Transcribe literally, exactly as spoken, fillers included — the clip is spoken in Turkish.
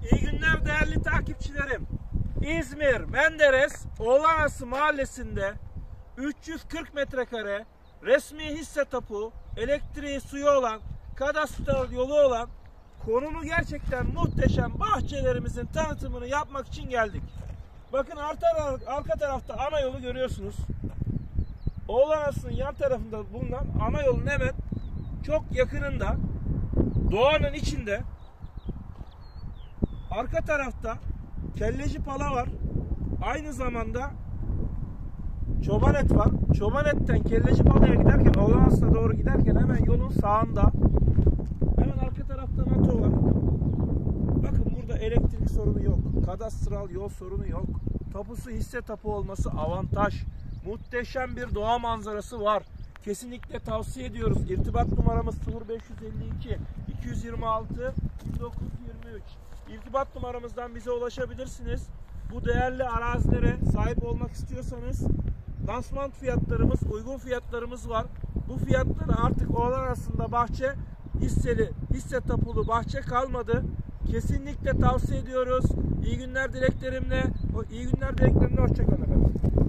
İyi günler değerli takipçilerim. İzmir Menderes Oğlanası Mahallesi'nde üç yüz kırk metrekare resmi hisse tapu, elektriği, suyu olan, kadastral yolu olan, konumu gerçekten muhteşem bahçelerimizin tanıtımını yapmak için geldik. Bakın arka, arka tarafta ana yolu görüyorsunuz. Oğlanası'nın yan tarafında bulunan ana yolun hemen çok yakınında, doğanın içinde, arka tarafta kelleci pala var. Aynı zamanda çobanet var. Çobanetten kelleci palaya giderken, Oğlanası'na doğru giderken hemen yolun sağında, hemen arka tarafta NATO var. Bakın burada elektrik sorunu yok. Kadastral yol sorunu yok. Tapusu hisse tapu olması avantaj. Muhteşem bir doğa manzarası var. Kesinlikle tavsiye ediyoruz. İrtibat numaramız sıfır beş elli iki iki yüz yirmi altı bin dokuz yüz yirmi üç. İrtibat numaramızdan bize ulaşabilirsiniz. Bu değerli arazilere sahip olmak istiyorsanız lansman fiyatlarımız, uygun fiyatlarımız var. Bu fiyatları artık Oğlanası'nda bahçe hisseli, hisse tapulu bahçe kalmadı. Kesinlikle tavsiye ediyoruz. İyi günler dileklerimle, iyi günler dileklerimle hoşça kalın efendim.